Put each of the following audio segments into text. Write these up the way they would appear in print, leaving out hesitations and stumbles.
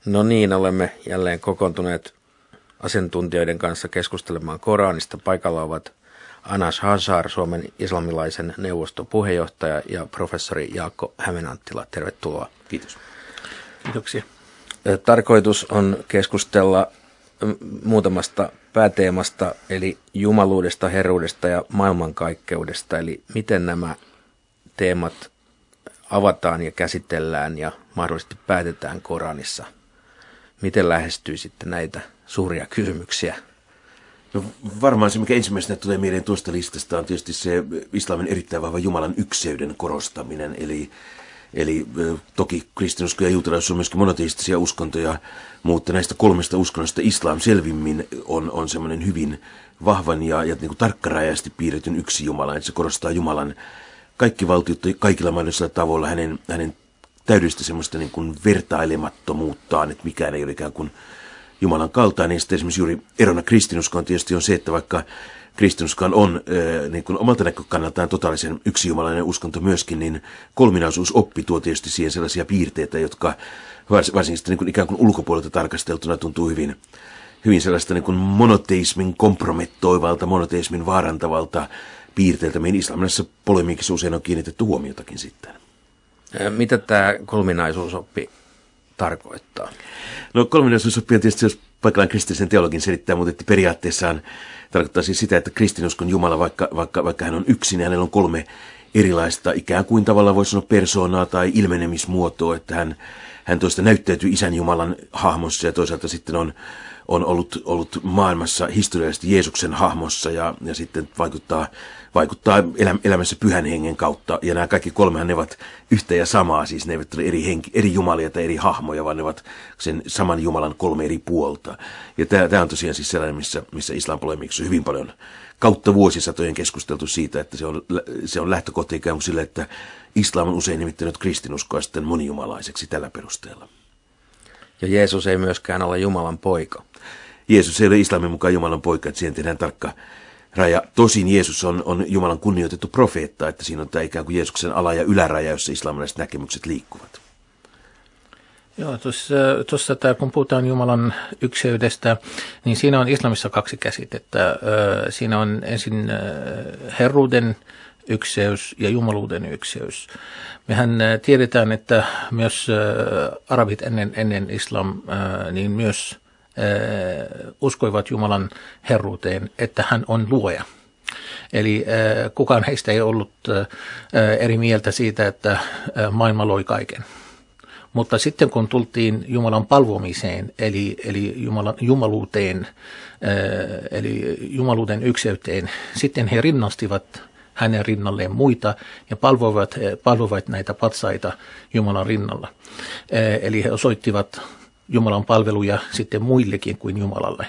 No niin, olemme jälleen kokoontuneet asiantuntijoiden kanssa keskustelemaan Koranista. Paikalla ovat Anas Hazar, Suomen islamilaisen neuvoston puheenjohtaja, ja professori Jaakko Hämeenanttila. Tervetuloa. Kiitos. Kiitoksia. Tarkoitus on keskustella muutamasta pääteemasta, eli jumaluudesta, herruudesta ja maailmankaikkeudesta. Eli miten nämä teemat avataan ja käsitellään ja mahdollisesti päätetään Koranissa. Miten lähestyy sitten näitä suuria kysymyksiä? No varmaan se, mikä ensimmäisenä tulee mieleen tuosta listasta, on tietysti se islamin erittäin vahva Jumalan ykseyden korostaminen. Eli toki kristinusko ja juutalaisuus on myöskin monoteistisia uskontoja, mutta näistä kolmesta uskonnosta islam selvimmin on semmoinen hyvin vahvan ja niin kuin tarkkarajaisesti piirretyn yksi Jumala. Että se korostaa Jumalan kaikkivaltiutta kaikilla mahdollisilla tavoilla, hänen täydellistä semmoista niin kuin vertailemattomuuttaan, että mikään ei ole ikään kuin Jumalan kaltainen. Ja sitten esimerkiksi juuri erona kristinuskoon tietysti on se, että vaikka kristinuskoon on niin kuin omalta näkökannaltaan totaalisen yksijumalainen uskonto myöskin, niin kolminaisuusoppi tuo tietysti siihen sellaisia piirteitä, jotka varsinkin sitten niin kuin ikään kuin ulkopuolelta tarkasteltuna tuntuu hyvin sellaista niin kuin monoteismin kompromettoivalta, monoteismin vaarantavalta piirteiltä. Meidän islamilaisessa polemiikissa usein on kiinnitetty huomiotakin sitten. Mitä tämä kolminaisuusoppi tarkoittaa? No kolminaisuusoppi on tietysti, jos paikallaan kristillisen teologin selittää, mutta periaatteessaan tarkoittaa siis sitä, että kristinuskon Jumala, vaikka hän on yksin, niin hänellä on kolme erilaista ikään kuin tavallaan voisi sanoa persoonaa tai ilmenemismuotoa, että hän toista näyttäytyy Isän Jumalan hahmossa ja toisaalta sitten on ollut maailmassa historiallisesti Jeesuksen hahmossa ja sitten vaikuttaa elämässä Pyhän Hengen kautta. Ja nämä kaikki kolmehan ne ovat yhtä ja samaa, siis ne eivät ole eri jumalia tai eri hahmoja, vaan ne ovat sen saman Jumalan kolme eri puolta. Ja tämä on tosiaan siis sellainen, missä islam polemiikassa on hyvin paljon kautta vuosisatojen keskusteltu siitä, että se on lähtökohta ikään kuin sille, että islam on usein nimittänyt kristinuskoa sitten monijumalaiseksi tällä perusteella. Ja Jeesus ei myöskään ole Jumalan poika. Jeesus ei ole islamin mukaan Jumalan poika, että siihen tehdään tarkka raja. Tosin Jeesus on Jumalan kunnioitettu profeetta, että siinä on tämä ikään kuin Jeesuksen ala- ja yläraja, jossa islamilaiset näkemykset liikkuvat. Joo, tuossa kun puhutaan Jumalan ykseydestä, niin siinä on islamissa kaksi käsitettä. Siinä on ensin herruuden ykseys ja jumaluuden ykseys. Mehän tiedetään, että myös arabit ennen islam niin myös uskoivat Jumalan herruuteen, että hän on luoja. Eli kukaan heistä ei ollut eri mieltä siitä, että maailma loi kaiken. Mutta sitten kun tultiin Jumalan palvomiseen, eli jumaluuteen, eli jumaluuden ykseyteen, sitten he rinnastivat hänen rinnalleen muita ja palvoivat näitä patsaita Jumalan rinnalla. Eli he osoittivat Jumalan palveluja sitten muillekin kuin Jumalalle.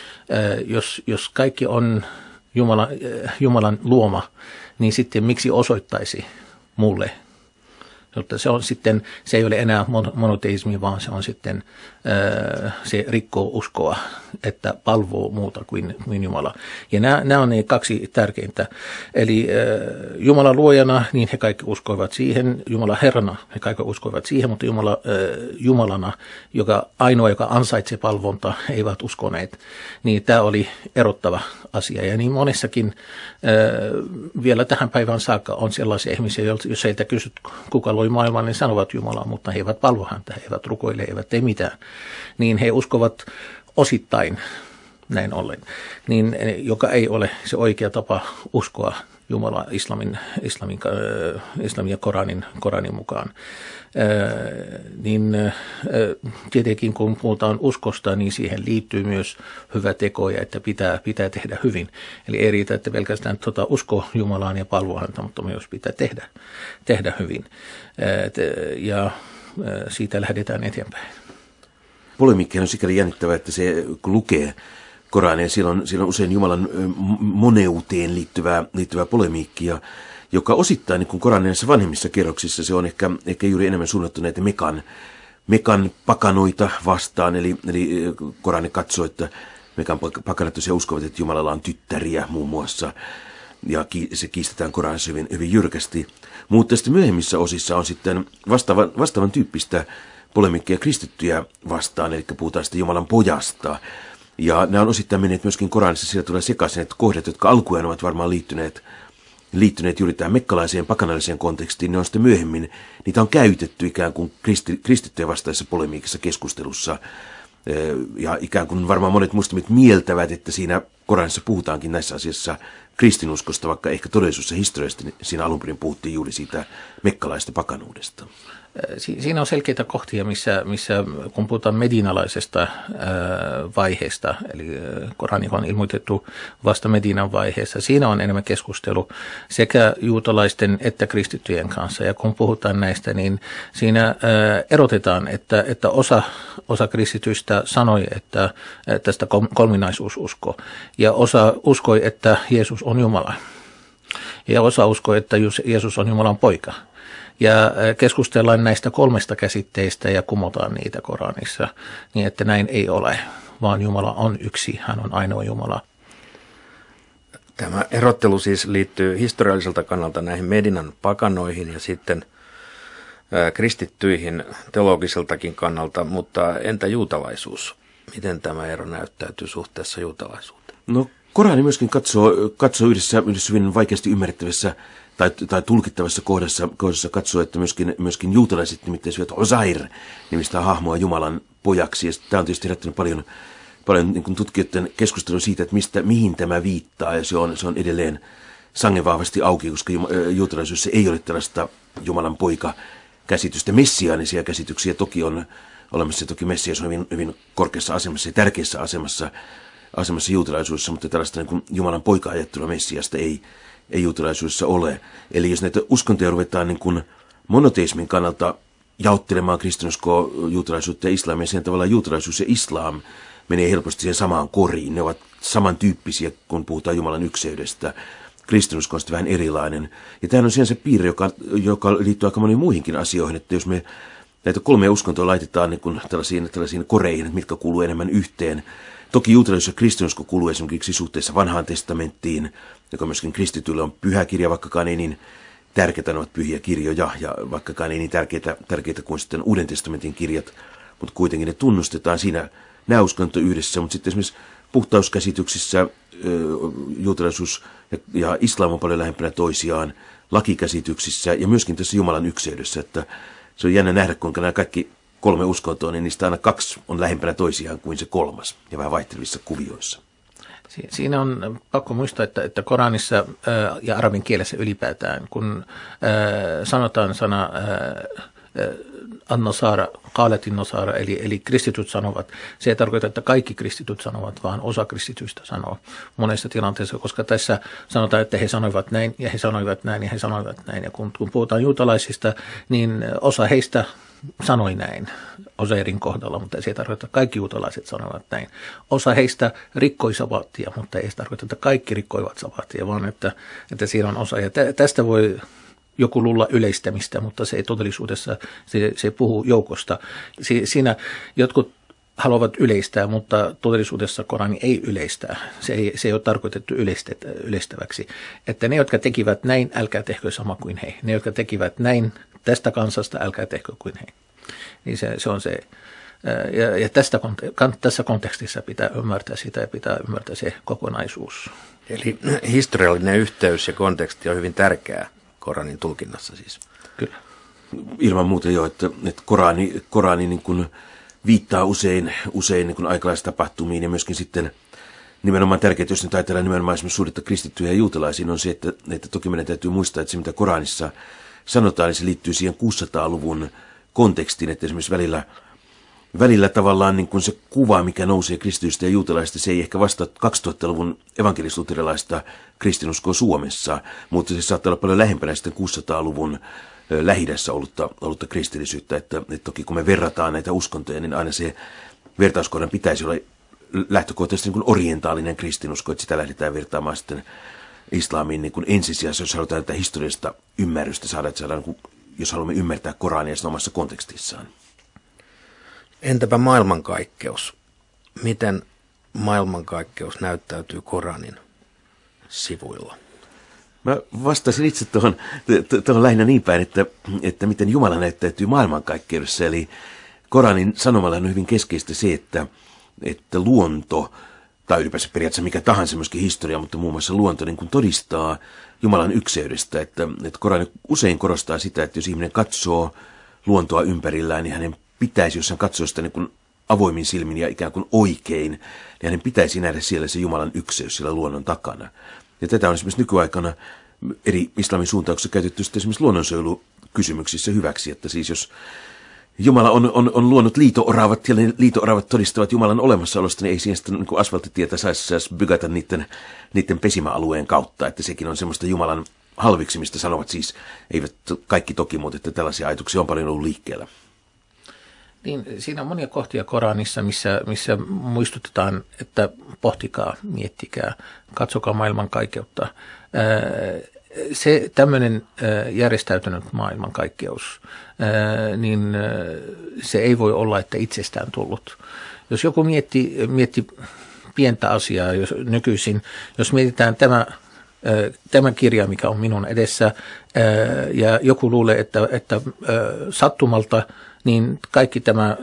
Jos kaikki on Jumalan luoma, niin sitten miksi osoittaisi mulle? Mutta se ei ole enää monoteismi, vaan se on sitten, se rikkoo uskoa, että palvoo muuta kuin Jumala. Ja nämä on ne kaksi tärkeintä. Eli Jumala luojana, niin he kaikki uskoivat siihen. Jumala Herrana, he kaikki uskoivat siihen, mutta Jumalana, ainoa, joka ansaitsee palvonta, eivät uskoneet. Niin tämä oli erottava asia. Ja niin monessakin vielä tähän päivään saakka on sellaisia ihmisiä, jos heitä kysyt, kuka loi maailman, niin sanovat Jumalaa, mutta he eivät palvo häntä, he eivät rukoile, he eivät tee mitään. Niin he uskovat osittain näin ollen, niin, joka ei ole se oikea tapa uskoa Jumalaa islamin ja Koranin mukaan. Tietenkin kun puhutaan uskosta, niin siihen liittyy myös hyvä tekoja, että pitää tehdä hyvin. Eli ei riitä, että pelkästään usko Jumalaan ja palvoa häntä, mutta myös pitää tehdä hyvin. Ja siitä lähdetään eteenpäin. Polemiikki on sikäli jännittävä, että se kun lukee Korania, siellä on usein Jumalan moneuteen liittyvää polemiikkia, joka osittain niin kuin Koranin näissä vanhemmissa kerroksissa se on ehkä juuri enemmän suunnattu näitä Mekan pakanoita vastaan. Eli Korani katsoo, että Mekan pakanat tosiaan uskovat, että Jumalalla on tyttäriä muun muassa. Ja se kiistetään Koranissa hyvin jyrkästi. Mutta sitten myöhemmissä osissa on sitten vastaavan tyyppistä polemiikkia kristittyjä vastaan, eli puhutaan sitten Jumalan pojasta. Ja nämä on osittain menneet myöskin Koranissa, siellä tulee sekaisin, että kohdat, jotka alkujaan ovat varmaan liittyneet juuri tähän mekkalaiseen pakanalliseen kontekstiin, ne on sitten myöhemmin, niitä on käytetty ikään kuin kristittyjä vastaisessa polemiikassa keskustelussa. Ja ikään kuin varmaan monet muslimit mieltävät, että siinä Koranissa puhutaankin näissä asiassa kristinuskosta, vaikka ehkä todellisuudessa historiallisesti siinä alun perin puhuttiin juuri siitä mekkalaisesta pakanuudesta. Siinä on selkeitä kohtia, missä kun puhutaan medinalaisesta vaiheesta, eli Korani on ilmoitettu vasta Medinan vaiheessa, siinä on enemmän keskustelu sekä juutalaisten että kristittyjen kanssa. Ja kun puhutaan näistä, niin siinä erotetaan, että osa kristityistä sanoi, että tästä kolminaisuususko, ja osa uskoi, että Jeesus on Jumala, ja osa uskoi, että Jeesus on Jumalan poika. Ja keskustellaan näistä 3 käsitteistä ja kumotaan niitä Koranissa, niin että näin ei ole, vaan Jumala on yksi, hän on ainoa Jumala. Tämä erottelu siis liittyy historialliselta kannalta näihin Medinan pakanoihin ja sitten kristittyihin teologiseltakin kannalta, mutta entä juutalaisuus? Miten tämä ero näyttäytyy suhteessa juutalaisuuteen? No Korani myöskin katsoo yhdessä hyvin vaikeasti ymmärrettävässä tai tulkittavassa kohdassa katsoo, että myöskin juutalaiset nimittäisivät Ozair nimistä hahmoa Jumalan pojaksi. Ja tämä on tietysti herättänyt paljon niin kuin tutkijoiden keskustelua siitä, että mihin tämä viittaa. Ja se on edelleen sangen vahvasti auki, koska juutalaisuudessa ei ole tällaista Jumalan poika-käsitystä. Messiaanisia käsityksiä toki on olemassa. Toki Messias on hyvin, hyvin korkeassa asemassa ja tärkeässä asemassa juutalaisuudessa, mutta tällaista niin kuin Jumalan poika-ajattelua Messiasta ei juutalaisuudessa ole. Eli jos näitä uskontoja ruvetaan niin kuin monoteismin kannalta jaottelemaan kristinuskoa, juutalaisuutta ja islamia, sen tavalla juutalaisuus ja islam menee helposti siihen samaan koriin. Ne ovat samantyyppisiä, kun puhutaan Jumalan ykseydestä. Kristinusko on sitten vähän erilainen. Ja tämä on se piirre, joka liittyy aika moniin muihinkin asioihin, että jos me näitä 3 uskontoa laitetaan niin kuin tällaisiin koreihin, että mitkä kuuluu enemmän yhteen. Toki juutalaisuus ja kristinusko kuuluu esimerkiksi suhteessa vanhaan testamenttiin, joka myöskin kristityille on pyhä kirja, vaikkakaan ei niin tärkeitä, ne ovat pyhiä kirjoja, ja vaikkakaan ei niin tärkeitä kuin sitten Uuden testamentin kirjat, mutta kuitenkin ne tunnustetaan siinä nämä uskonto yhdessä, mutta sitten esimerkiksi puhtauskäsityksissä juutalaisuus ja islam on paljon lähempänä toisiaan, lakikäsityksissä ja myöskin tässä Jumalan ykseydessä, että se on jännä nähdä, kuinka nämä kaikki 3 uskontoa, niin niistä aina 2 on lähempänä toisiaan kuin se 3 ja vähän vaihtelevissa kuvioissa. Siinä on pakko muistaa, että Koranissa ja arabin kielessä ylipäätään, kun sanotaan sana an-nasara, qaalatin nasara, eli kristityt sanovat, se ei tarkoita, että kaikki kristityt sanovat, vaan osa kristityistä sanoo monessa tilanteessa, koska tässä sanotaan, että he sanoivat näin ja he sanoivat näin ja he sanoivat näin. Ja kun puhutaan juutalaisista, niin osa heistä sanoi näin Ozairin kohdalla, mutta se ei tarkoita, että kaikki juutalaiset sanovat näin. Osa heistä rikkoi sabattia, mutta ei tarkoita, että kaikki rikkoivat sabattia, vaan että siinä on osa. Ja tästä voi joku luulla yleistämistä, mutta se ei todellisuudessa, se puhuu joukosta. Siinä jotkut haluavat yleistää, mutta todellisuudessa Korani ei yleistää. Se ei ole tarkoitettu yleistäväksi. Että ne, jotka tekivät näin, älkää tehkö sama kuin he. Ne, jotka tekivät näin tästä kansasta, älkää tehkö kuin he. Niin se on se. Ja tässä kontekstissa pitää ymmärtää sitä ja pitää ymmärtää se kokonaisuus. Eli historiallinen yhteys ja konteksti on hyvin tärkeää Koranin tulkinnassa siis. Kyllä. Ilman muuta jo, että Korani niin kuin viittaa usein niin kuin aikalaistapahtumiin ja myöskin sitten nimenomaan tärkeää, jos nyt ajatellaan nimenomaan esimerkiksi suhdetta kristittyjä ja juutalaisiin, on se, että toki meidän täytyy muistaa, että se mitä Koranissa sanotaan, niin se liittyy siihen 600-luvun kontekstiin, että esimerkiksi välillä tavallaan niin kuin se kuva, mikä nousee kristitystä ja juutalaisista, se ei ehkä vastaa 2000-luvun evankelis-luterilaista kristinuskoa Suomessa, mutta se saattaa olla paljon lähempänä sitten 600-luvun Lähi-idässä ollutta kristillisyyttä, että toki kun me verrataan näitä uskontoja, niin aina se vertauskohdan pitäisi olla lähtökohtaisesti niin kuin orientaalinen kristinusko, että sitä lähdetään vertaamaan sitten islamiin niin kuin ensisijaisesti, jos halutaan tätä historiallista ymmärrystä saada, että saadaan, jos haluamme ymmärtää Korania sen omassa kontekstissaan. Entäpä maailmankaikkeus? Miten maailmankaikkeus näyttäytyy Koranin sivuilla? Mä vastasin itse tuohon lähinnä niin päin, että miten Jumala näyttäytyy maailmankaikkeudessa. Eli Koranin sanomalla on hyvin keskeistä se, että luonto, tai ylipäänsä periaatteessa mikä tahansa myöskin historia, mutta muun muassa luonto niin kuin todistaa Jumalan ykseydestä. Että Korani usein korostaa sitä, että jos ihminen katsoo luontoa ympärillään, niin hänen pitäisi, jos hän katsoo sitä niin kuin avoimin silmin ja ikään kuin oikein, niin hänen pitäisi nähdä siellä se Jumalan ykseys siellä luonnon takana. Ja tätä on esimerkiksi nykyaikana eri islamin suuntauksissa käytetty sitten esimerkiksi luonnonsuojelukysymyksissä hyväksi, että siis jos Jumala on luonut liito-oravat ja liito-oravat todistavat Jumalan olemassaolosta, niin ei siihen sitten niin asfalttitietä saisi bygata niiden pesimäalueen kautta, että sekin on semmoista Jumalan halviksimista, sanovat siis, eivät kaikki toki, mutta että tällaisia ajatuksia on paljon ollut liikkeellä. Niin, siinä on monia kohtia Koranissa, missä muistutetaan, että pohtikaa, miettikää, katsokaa maailmankaikkeutta. Se tämmöinen järjestäytynyt maailmankaikkeus, niin se ei voi olla, että itsestään tullut. Jos joku mietti pientä asiaa, jos mietitään tämä kirja, mikä on minun edessä, ja joku luulee, että sattumalta, niin kaikki tämä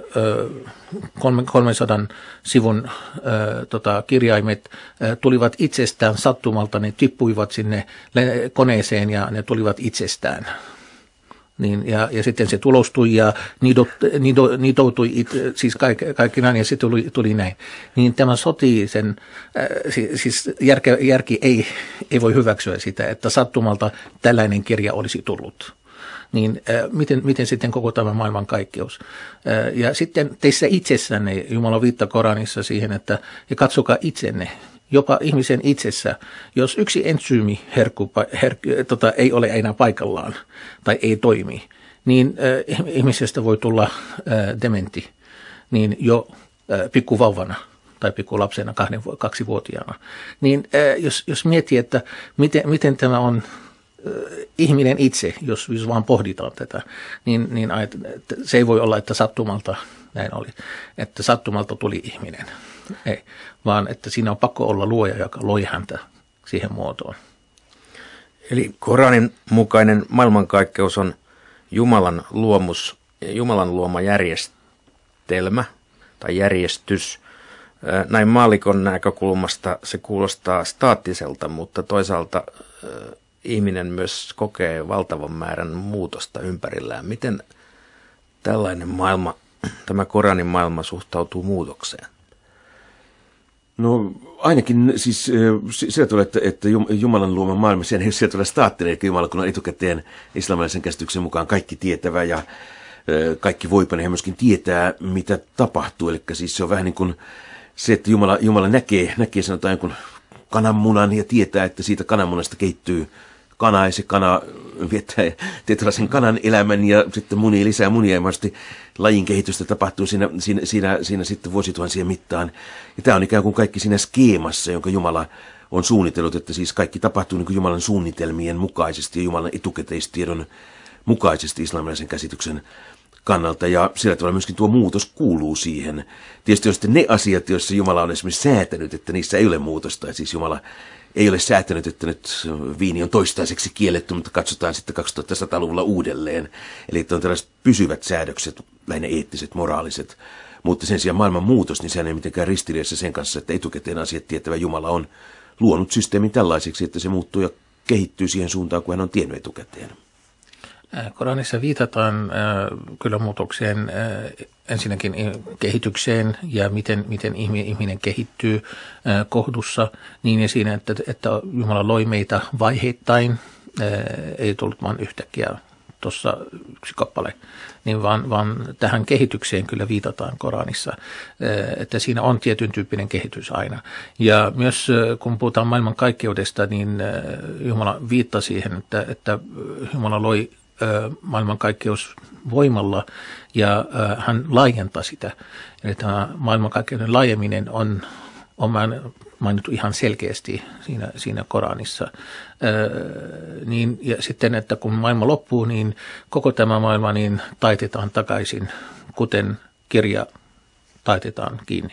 300 sivun kirjaimet tulivat itsestään sattumalta, ne tippuivat sinne koneeseen ja ne tulivat itsestään. Niin, ja sitten se tulostui ja niitoutui, siis kaikki näin, ja se tuli näin. Niin tämä sotii sen, siis järki ei voi hyväksyä sitä, että sattumalta tällainen kirja olisi tullut. Niin miten sitten koko tämä maailmankaikkeus. Ja sitten teissä itsessänne, Jumala viittaa Koranissa siihen, että ja katsokaa itsenne, jopa ihmisen itsessä, jos yksi entsyymi ei ole enää paikallaan tai ei toimi, niin ihmisestä voi tulla dementti, niin jo pikkuvauvana tai pikkulapsena 2-vuotiaana. Niin jos miettii, että miten tämä on ihminen itse, jos vaan pohditaan tätä, niin että se ei voi olla, että sattumalta näin oli, että sattumalta tuli ihminen. Ei, vaan että siinä on pakko olla luoja, joka loi häntä siihen muotoon. Eli Koranin mukainen maailmankaikkeus on Jumalan luomus, Jumalan luoma järjestelmä tai järjestys. Näin maallikon näkökulmasta se kuulostaa staattiselta, mutta toisaalta ihminen myös kokee valtavan määrän muutosta ympärillään. Miten tällainen maailma, tämä Koranin maailma suhtautuu muutokseen? No ainakin siis sillä tavalla, että Jumalan luoma maailma, sehän ei sillä tavalla staattinen, eli Jumala kun on etukäteen islamilaisen käsityksen mukaan kaikki tietävä ja kaikki voipa, niin hän myöskin tietää, mitä tapahtuu. Eli siis se on vähän niin kuin se, että Jumala näkee sanotaan jonkun kananmunan ja tietää, että siitä kananmunasta kehittyy kana ja se kana viettää tällaisen kanan elämän ja sitten munii lisää munia ja mahdollisesti lajin kehitystä tapahtuu siinä sitten vuosituhansien mittaan. Ja tämä on ikään kuin kaikki siinä skeemassa, jonka Jumala on suunnitellut, että siis kaikki tapahtuu niin kuin Jumalan suunnitelmien mukaisesti ja Jumalan etukäteistiedon mukaisesti islamilaisen käsityksen kannalta, ja sillä tavalla myöskin tuo muutos kuuluu siihen. Tietysti on sitten ne asiat, joissa Jumala on esimerkiksi säätänyt, että niissä ei ole muutosta, ja siis Jumala ei ole säätänyt, että nyt viini on toistaiseksi kielletty, mutta katsotaan sitten 2100-luvulla uudelleen. Eli että on tällaiset pysyvät säädökset, lähinnä eettiset, moraaliset, mutta sen sijaan maailman muutos, niin sehän ei mitenkään ristiriidassa sen kanssa, että etukäteen asiat tietävä Jumala on luonut systeemin tällaiseksi, että se muuttuu ja kehittyy siihen suuntaan, kun hän on tiennyt etukäteen. Koranissa viitataan kyllä muutokseen, ensinnäkin kehitykseen ja miten ihminen kehittyy kohdussa, niin ja siinä, että Jumala loi meitä vaiheittain, ei tullut vain yhtäkkiä tuossa yksi kappale, niin vaan tähän kehitykseen kyllä viitataan Koranissa, että siinä on tietyn tyyppinen kehitys aina. Ja myös kun puhutaan maailmankaikkeudesta, niin Jumala viittaa siihen, että Jumala loi maailmankaikkeus voimalla ja hän laajentaa sitä. Eli tämä maailmankaikkeuden laajeminen on mainittu ihan selkeästi siinä Koranissa. Niin, ja sitten, että kun maailma loppuu, niin koko tämä maailma niin taitetaan takaisin, kuten kirja taitetaan kiinni.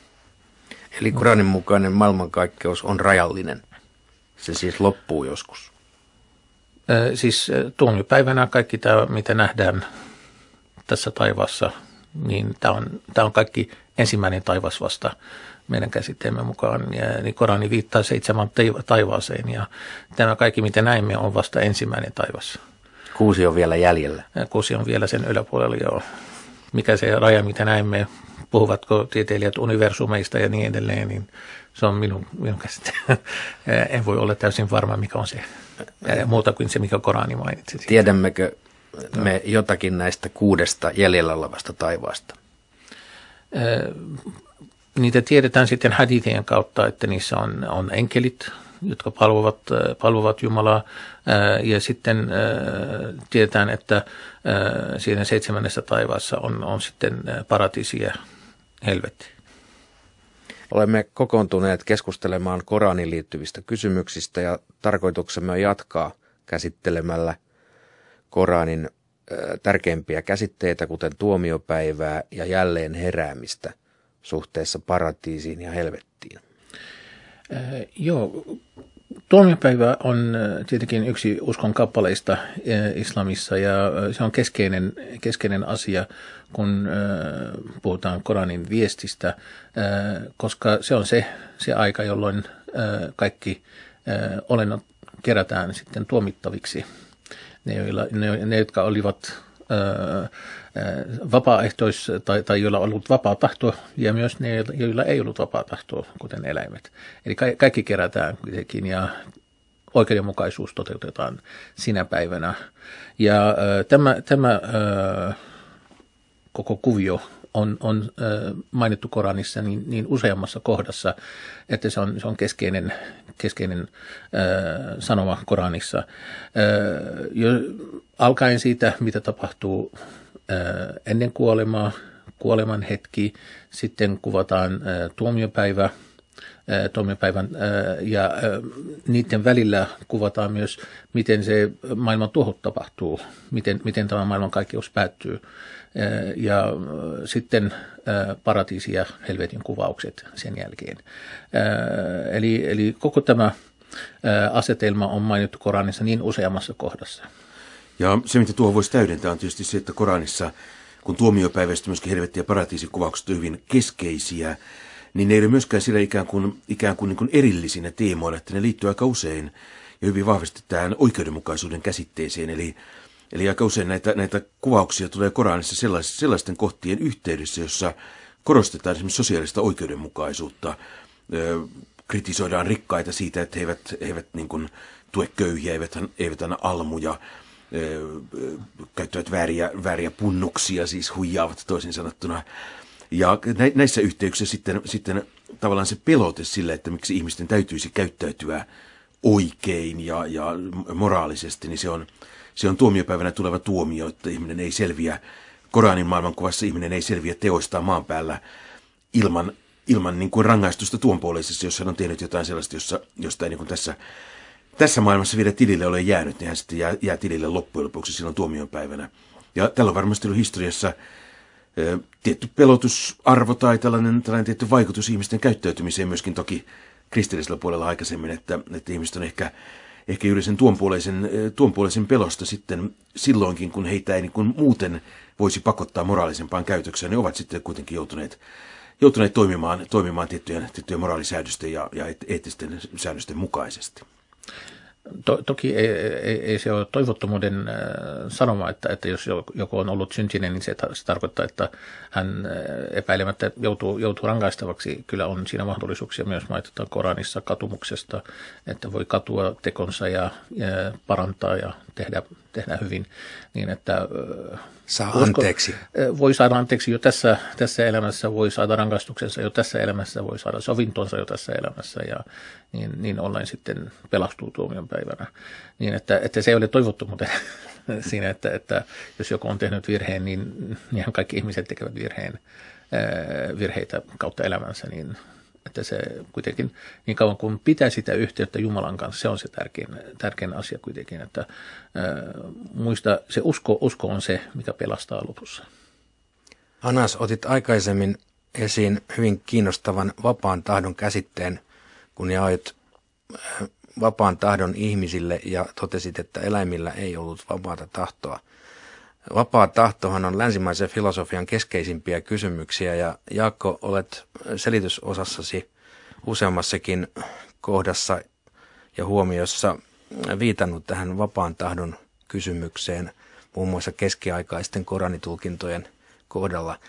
Eli Koranin mukainen maailmankaikkeus on rajallinen. Se siis loppuu joskus. Siis tuomiopäivänä kaikki tämä, mitä nähdään tässä taivaassa, niin tämä on kaikki ensimmäinen taivas vasta meidän käsitteemme mukaan. Ja, niin Korani viittaa 7 taivaaseen ja tämä kaikki, mitä näimme, on vasta ensimmäinen taivas. 6 on vielä jäljellä. Ja 6 on vielä sen yläpuolella, joo. Mikä se raja, mitä näimme, puhuvatko tieteilijät universumeista ja niin edelleen, niin se on minun käsitteeni. En voi olla täysin varma, mikä on se muuta kuin se, mikä Korani mainitsi. Tiedämmekö me jotakin näistä 6 jäljellä olevasta taivaasta? Niitä tiedetään sitten hadithien kautta, että niissä on enkelit, jotka palvovat Jumalaa, ja sitten tiedetään, että siinä 7. taivaassa on sitten paratiisi ja helvetti. Olemme kokoontuneet keskustelemaan Koraniin liittyvistä kysymyksistä ja tarkoituksemme on jatkaa käsittelemällä Koranin tärkeimpiä käsitteitä, kuten tuomiopäivää ja jälleen heräämistä suhteessa paratiisiin ja helvettiin. Joo, tuomiopäivä on tietenkin yksi uskon kappaleista islamissa ja se on keskeinen asia, kun puhutaan Koranin viestistä, koska se on se aika, jolloin kaikki olennot kerätään sitten tuomittaviksi. Ne jotka olivat tai joilla on ollut vapaa tahto, ja myös ne, joilla ei ollut vapaa tahtoa, kuten eläimet. Eli kaikki kerätään kuitenkin, ja oikeudenmukaisuus toteutetaan sinä päivänä. Ja tämä koko kuvio on mainittu Koranissa niin useammassa kohdassa, että se on keskeinen sanoma Koranissa. Alkaen siitä, mitä tapahtuu ennen kuolemaa, kuoleman hetki, sitten kuvataan tuomiopäivän ja niiden välillä kuvataan myös, miten se maailman tuhot tapahtuu, miten tämä maailmankaikkeus päättyy. Ja sitten paratiisi ja helvetin kuvaukset sen jälkeen. Eli koko tämä asetelma on mainittu Koranissa niin useammassa kohdassa. Ja se, mitä tuohon voisi täydentää, on tietysti se, että Koranissa, kun tuomiopäivästä myöskin helvetti- ja paratiisikuvaukset on hyvin keskeisiä, niin ne ei ole myöskään sillä ikään kuin erillisinä teemoina, että ne liittyy aika usein ja hyvin vahvasti tähän oikeudenmukaisuuden käsitteeseen. Eli aika usein näitä kuvauksia tulee Koranissa sellaisten kohtien yhteydessä, jossa korostetaan esimerkiksi sosiaalista oikeudenmukaisuutta, kritisoidaan rikkaita siitä, että he eivät niin kuin tue köyhiä, eivät anna almuja, käyttävät vääriä punnuksia, siis huijaavat toisin sanottuna. Ja näissä yhteyksissä sitten tavallaan se pelote sille, että miksi ihmisten täytyisi käyttäytyä oikein ja moraalisesti, niin se on tuomiopäivänä tuleva tuomio, että ihminen ei selviä, Koranin maailmankuvassa ihminen ei selviä teoistaan maan päällä ilman niin kuin rangaistusta tuonpuoleisessa, jos hän on tehnyt jotain sellaista, josta ei niin kuin tässä maailmassa vielä tilille ole jäänyt, niin hän sitten jää tilille loppujen lopuksi silloin tuomiopäivänä. Ja tällä on varmasti ollut historiassa tietty pelotusarvo tai tällainen tietty vaikutus ihmisten käyttäytymiseen myöskin toki kristillisellä puolella aikaisemmin, että ihmiset on ehkä juuri sen tuonpuoleisen pelosta sitten silloinkin, kun heitä ei niin kuin muuten voisi pakottaa moraalisempaan käytökseen, niin ovat sitten kuitenkin joutuneet toimimaan tiettyjen moraalisäädösten ja eettisten säädösten mukaisesti. Toki ei se ole toivottomuuden sanoma, että jos joku on ollut syntinen, niin se tarkoittaa, että hän epäilemättä joutuu rangaistavaksi. Kyllä on siinä mahdollisuuksia myös mainitaan Koranissa katumuksesta, että voi katua tekonsa ja parantaa ja tehdä hyvin niin, että anteeksi. Voi saada anteeksi jo tässä elämässä, voi saada rangaistuksensa jo tässä elämässä, voi saada sovintonsa jo tässä elämässä ja niin ollen sitten pelastuu tuomion päivänä. Niin, että se ei ole toivottomuuden siinä, että jos joku on tehnyt virheen, niin kaikki ihmiset tekevät virheitä kautta elämänsä, niin että se kuitenkin niin kauan kuin pitää sitä yhteyttä Jumalan kanssa, se on se tärkein asia kuitenkin, että muista se usko on se, mikä pelastaa lopussa. Anas, otit aikaisemmin esiin hyvin kiinnostavan vapaan tahdon käsitteen, kun jaoit vapaan tahdon ihmisille ja totesit, että eläimillä ei ollut vapaata tahtoa. Vapaa tahtohan on länsimaisen filosofian keskeisimpiä kysymyksiä ja Jaakko, olet selitysosassasi useammassakin kohdassa ja huomiossa viitannut tähän vapaan tahdon kysymykseen, muun muassa keskiaikaisten koranitulkintojen kohdalla.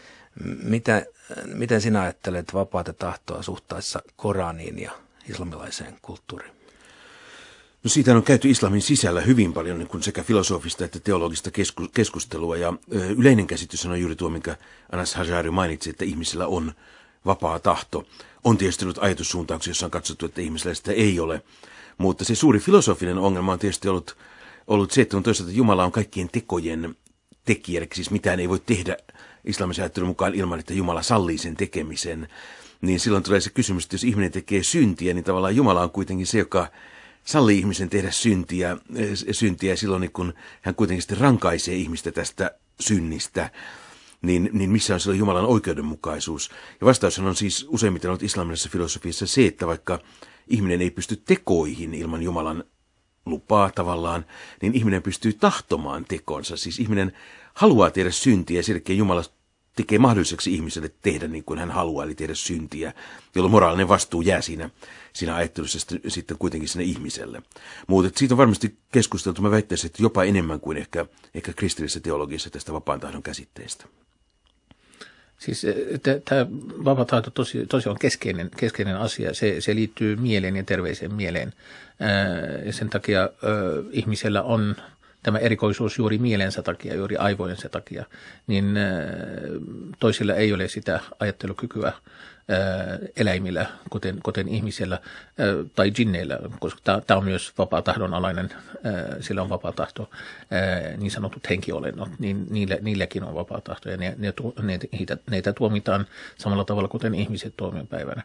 Miten sinä ajattelet vapaata tahtoa suhteessa Koraniin ja islamilaiseen kulttuuriin? No siitä on käyty islamin sisällä hyvin paljon niin kuin sekä filosofista että teologista keskustelua ja yleinen käsitys on juuri tuo, minkä Anas Hajari mainitsi, että ihmisillä on vapaa tahto. On tietysti ollut ajatussuuntauksia, jossa on katsottu, että ihmisillä sitä ei ole, mutta se suuri filosofinen ongelma on tietysti ollut se, että on toisaalta Jumala on kaikkien tekojen tekijä, eli siis mitään ei voi tehdä islamisen ajattelun mukaan ilman, että Jumala sallii sen tekemisen, niin silloin tulee se kysymys, että jos ihminen tekee syntiä, niin tavallaan Jumala on kuitenkin se, joka sallii ihmisen tehdä syntiä silloin, niin kun hän kuitenkin sitten rankaisee ihmistä tästä synnistä, niin missä on silloin Jumalan oikeudenmukaisuus? Ja vastaus on siis useimmiten ollut islamilaisessa filosofiassa se, että vaikka ihminen ei pysty tekoihin ilman Jumalan lupaa tavallaan, niin ihminen pystyy tahtomaan tekonsa. Siis ihminen haluaa tehdä syntiä ja sen Jumala tekee mahdolliseksi ihmiselle tehdä niin kuin hän haluaa, eli tehdä syntiä, jolloin moraalinen vastuu jää siinä ajattelussa sitten kuitenkin sinne ihmiselle. Mutta siitä on varmasti keskusteltu, mä väittäisin, että jopa enemmän kuin ehkä kristillisessä teologiassa tästä vapaan tahdon käsitteestä. Siis tämä vapaa tahto tosiaan on keskeinen asia. Se liittyy mieleen ja terveeseen mieleen. Ja sen takia ihmisellä on tämä erikoisuus juuri mielensä takia, juuri aivojensa takia, niin toisilla ei ole sitä ajattelukykyä eläimillä, kuten ihmisellä tai jinneillä, koska tämä on myös vapaa tahdon alainen, sillä on vapaa tahto, niin sanotut henkiolennot, niin niilläkin on vapaa tahto, ja neitä tuomitaan samalla tavalla, kuten ihmiset tuomiopäivänä.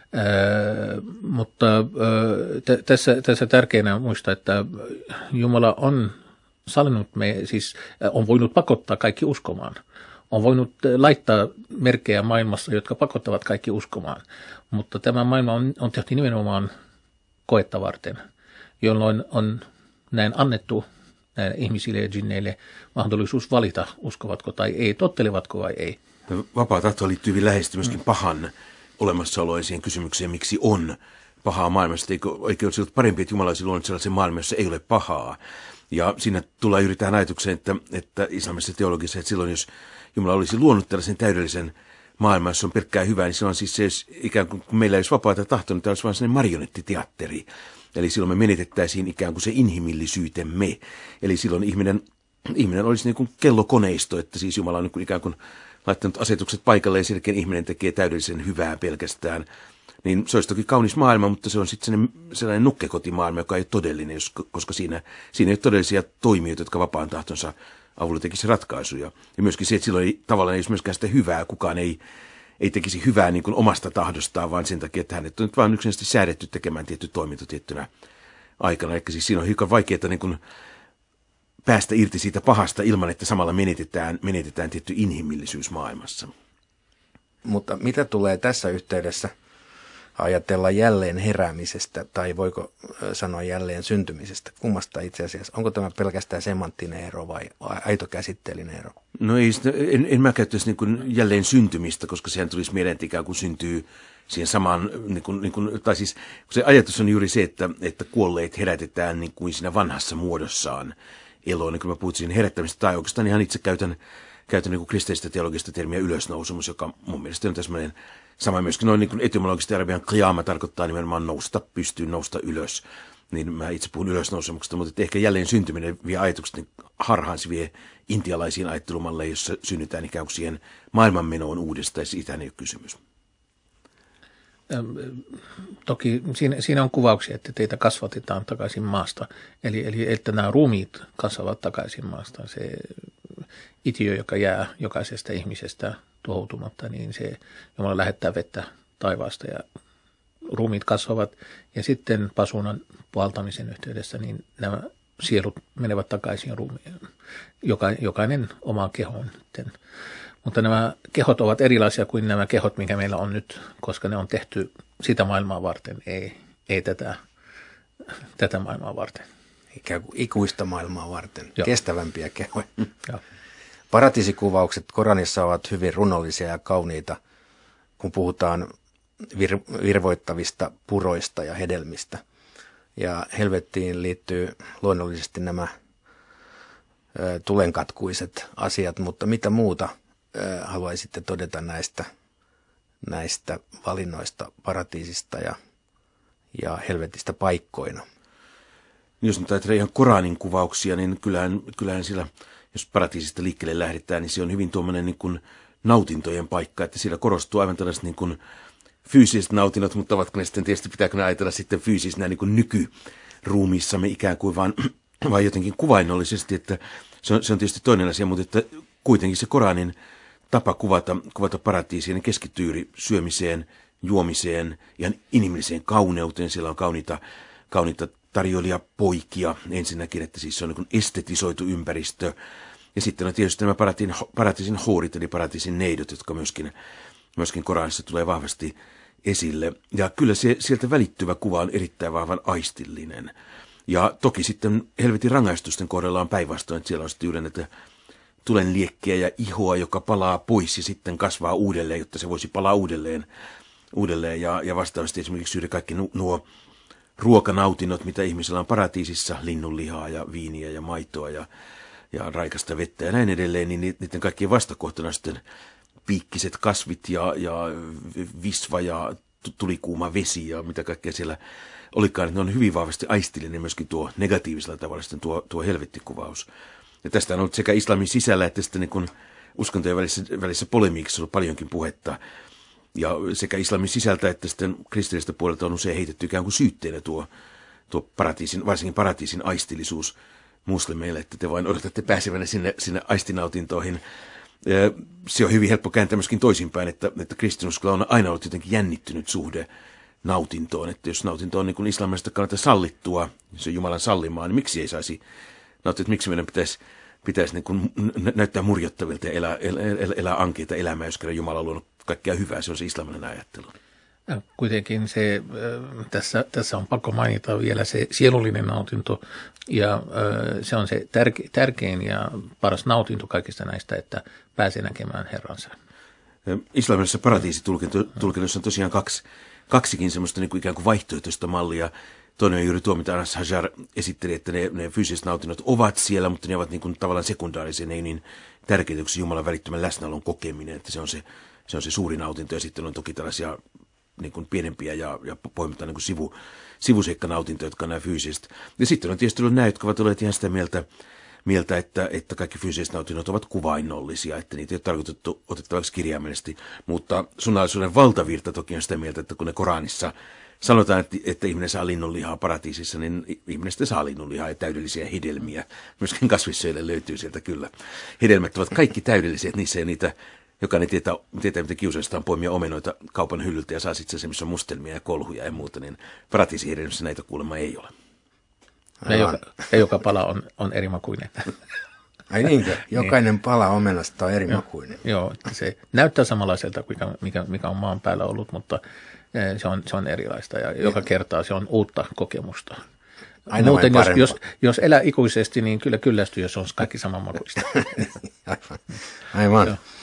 Mutta tässä tärkeänä muistaa, että Jumala on sallinut siis on voinut pakottaa kaikki uskomaan. On voinut laittaa merkkejä maailmassa, jotka pakottavat kaikki uskomaan. Mutta tämä maailma on tehty nimenomaan koetta varten, jolloin on näin annettu näille ihmisille ja jinneille mahdollisuus valita, uskovatko tai ei, tottelevatko vai ei. Vapaa tahto liittyy hyvin läheisesti myöskin pahan olemassaoloon siihen kysymykseen, miksi on pahaa maailmassa. Eikö olisi ollut parempi, että Jumala olisi luonut sellaisen maailman, jossa ei ole pahaa? Ja siinä tullaan juuri tähän ajatukseen, että islamisessa teologiassa, että silloin jos Jumala olisi luonut tällaisen täydellisen maailman, jossa on pelkkää hyvää, niin silloin siis se ikään kuin, kun meillä ei olisi vapaata tahtoa, niin tämä olisi vain sellainen marionettiteatteri. Eli silloin me menetettäisiin ikään kuin se inhimillisyytemme. Eli silloin ihminen olisi niin kuin kellokoneisto, että siis Jumala on niin kuin ikään kuin laittanut asetukset paikalle ja selkeän ihminen tekee täydellisen hyvää pelkästään. Niin se olisi toki kaunis maailma, mutta se on sitten sellainen nukkekotimaailma, joka ei ole todellinen, koska siinä ei ole todellisia toimijoita, jotka vapaan tahtonsa avulla tekisi ratkaisuja. Ja myöskin se, että silloin ei, tavallaan ei olisi myöskään sitä hyvää, kukaan ei tekisi hyvää niin kuin omasta tahdostaan, vaan sen takia, että hänet on nyt vain yksinkertaisesti säädetty tekemään tietty toiminto tiettynä aikana. Eli siis siinä on hiukan vaikeaa niin kuin päästä irti siitä pahasta ilman, että samalla menetetään tietty inhimillisyys maailmassa. Mutta mitä tulee tässä yhteydessä ajatella jälleen heräämisestä, tai voiko sanoa jälleen syntymisestä? Kummasta itse asiassa? Onko tämä pelkästään semanttinen ero vai aito käsitteellinen ero? No ei, en mä käyttäisi niin kuin jälleen syntymistä, koska sehän tulisi mieleen, että ikään kuin syntyy siihen samaan, tai siis se ajatus on juuri se, että kuolleet herätetään niin kuin siinä vanhassa muodossaan eloon. Niin kun mä puhuttiin siinä herättämistä, tai oikeastaan ihan itse käytän niin kuin kristillistä teologista termiä ylösnousemus, joka mun mielestä on tämmöinen sama myöskin noin niin etymologisesti arabian qiyama tarkoittaa nimenomaan nousta pystyyn, nousta ylös. Niin mä itse puhun ylösnousemuksesta, mutta ehkä jälleen syntyminen vie ajatukset niin harhaan, se vie intialaisiin ajattelumalleihin, jossa synnytään ikään kuin siihen maailmanmenoon uudestaan, ja siitä ei ole kysymys. Toki siinä on kuvauksia, että teitä kasvatetaan takaisin maasta, eli että nämä ruumiit kasvavat takaisin maasta. Se itiö, joka jää jokaisesta ihmisestä tuhoutumatta, niin se Jumala lähettää vettä taivaasta ja ruumiit kasvavat. Ja sitten pasuunan puhaltamisen yhteydessä niin nämä sielut menevät takaisin ruumiin, jokainen omaan kehoon. Mutta nämä kehot ovat erilaisia kuin nämä kehot, mikä meillä on nyt, koska ne on tehty sitä maailmaa varten, ei tätä maailmaa varten. Ikään kuin ikuista maailmaa varten, Joo. Kestävämpiä kehoja. Joo. Paratiisikuvaukset Koranissa ovat hyvin runollisia ja kauniita, kun puhutaan virvoittavista puroista ja hedelmistä. Ja helvettiin liittyy luonnollisesti nämä tulenkatkuiset asiat, mutta mitä muuta haluaisitte todeta näistä valinnoista paratiisista ja helvetistä paikkoina? Jos nyt ajatellaan ihan Koranin kuvauksia, niin kyllähän siellä, jos paratiisista liikkeelle lähdetään, niin se on hyvin tuommoinen niin kuin nautintojen paikka, että siellä korostuu aivan tällaiset niin kuin fyysiset nautinnot, mutta ovatko ne sitten tietysti, pitääkö ne ajatella sitten fyysisenä niin kuin nykyruumiissamme ikään kuin vaan jotenkin kuvainnollisesti, että se on tietysti toinen asia, mutta että kuitenkin se Koranin tapa kuvata paratiisia, niin keskittyy juuri syömiseen, juomiseen, ihan inhimilliseen kauneuteen. Siellä on kauniita tarjoilijapoikia ensinnäkin, että siis se on niin kuin estetisoitu ympäristö. Ja sitten on tietysti nämä paratiisin hourit, eli paratiisin neidot, jotka myöskin Koranissa tulee vahvasti esille. Ja kyllä sieltä välittyvä kuva on erittäin vahvan aistillinen. Ja toki sitten helvetin rangaistusten kohdalla on päinvastoin, että siellä on sitten juuri näitä tulen liekkiä ja ihoa, joka palaa pois ja sitten kasvaa uudelleen, jotta se voisi palaa uudelleen. Ja vastaavasti esimerkiksi juuri kaikki nuo ruokanautinnot, mitä ihmisellä on paratiisissa, linnunlihaa ja viiniä ja maitoa ja raikasta vettä ja näin edelleen, niin niiden kaikkien vastakohtana sitten piikkiset kasvit ja visva ja tulikuuma vesi ja mitä kaikkea siellä olikaan, että ne on hyvin vahvasti aistillinen myöskin tuo negatiivisella tavalla sitten tuo helvettikuvaus. Ja tästä on ollut sekä islamin sisällä että sitten niin kuin uskontojen välissä polemiikissa ollut paljonkin puhetta. Ja sekä islamin sisältä että sitten kristillisestä puolelta on usein heitetty ikään kuin syytteenä tuo paratiisin, varsinkin paratiisin aistillisuus muslimeille, että te vain odotatte pääsevänä sinne aistinautintoihin. Se on hyvin helppo kääntää myöskin toisinpäin, että kristinuskolla on aina ollut jotenkin jännittynyt suhde nautintoon, että jos nautinto on niin kuin islamista kannalta sallittua, se on Jumalan sallimaa, niin miksi ei saisi nauttia, että miksi meidän pitäisi niin kuin näyttää murjottavilta ja elää ankeita elämää, jos kerran Jumala on luonut kaikkea hyvää, se on se islamilainen ajattelu. Kuitenkin tässä on pakko mainita vielä se sielullinen nautinto, ja se on se tärkein ja paras nautinto kaikista näistä, että pääsee näkemään Herransa. Islamilaisessa paratiisitulkinnossa on tosiaan kaksikin semmoista niin kuin ikään kuin vaihtoehtoista mallia. Toinen on juuri tuo, mitä Anas Hajar esitteli, että ne fyysiset nautinnot ovat siellä, mutta ne ovat niin kuin tavallaan sekundaarisia, ne ei niin tärkeitä, kuin se Jumalan välittömän läsnäolon kokeminen, että se on se suuri nautinto, ja sitten on toki tällaisia niin kuin pienempiä ja pohjimmiltaan niin kuin sivuseikkanautintoja, jotka on nämä fyysiset. Ja sitten on tietysti ollut nämä, jotka ovat olleet ihan sitä mieltä että kaikki fyysiset nautinnot ovat kuvainnollisia, että niitä ei ole tarkoitettu otettavaksi kirjaimellisesti, mutta sunnaisuuden valtavirta toki on sitä mieltä, että kun ne Koranissa sanotaan, että ihminen saa linnunlihaa paratiisissa, niin ihminen sitten saa linnunlihaa ja täydellisiä hedelmiä. Myöskin kasvissyöjille löytyy sieltä kyllä. Hedelmät ovat kaikki täydellisiä, että niissä ei niitä, jokainen tietää mitä kiusallista on poimia omenoita kaupan hyllyltä ja saa sitten se, missä on mustelmia ja kolhuja ja muuta, niin paratiisihedelmissä näitä kuulemma ei ole. Ja joka pala on erimakuinen. Ai niinkö? Jokainen pala omenasta on erimakuinen. Joo, se näyttää samanlaiselta kuin mikä on maan päällä ollut, mutta se on erilaista ja joka kertaa se on uutta kokemusta. Aina muuten jos elää ikuisesti, niin kyllä kyllästyy, jos on kaikki samanmakuista. Aivan.